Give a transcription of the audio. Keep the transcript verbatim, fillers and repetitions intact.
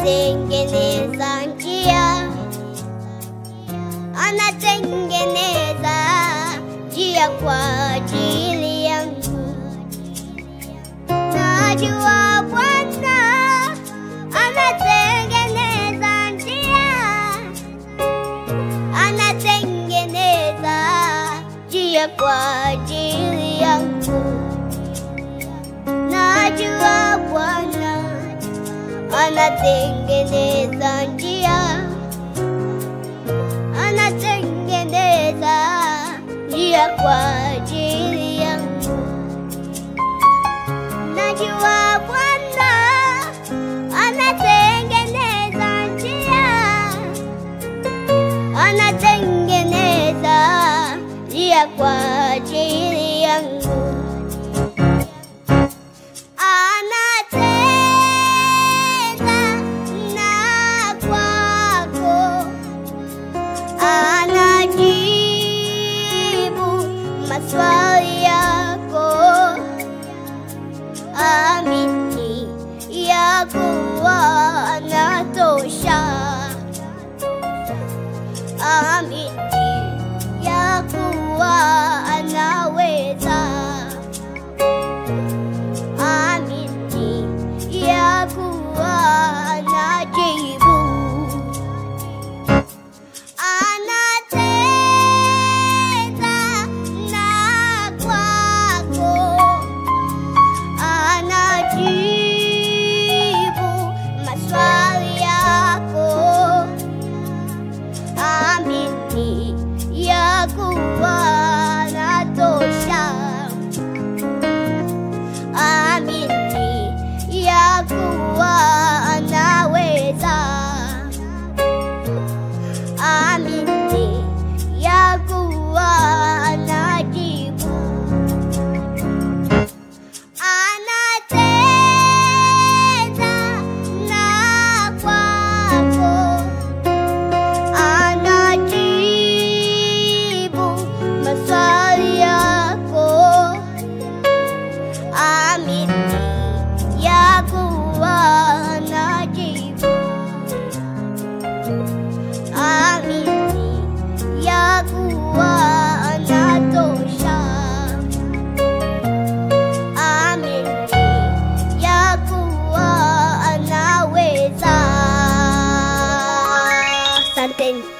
anatengeneza njia, anatengeneza njia kwa ajili yangu. Najua Bwana anatengeneza njia, anatengeneza njia kwa ajili yangu. Najua Bwana anatengeneza njia, anatengeneza njia kwa ajili yangu. Najua Bwana anatengeneza njia, anatengeneza njia kwa ajili yangu. Maswali yako, amini ya kuwa anatosha, amini ya kuwa anaweza, amini ya kuwa anajibu. Something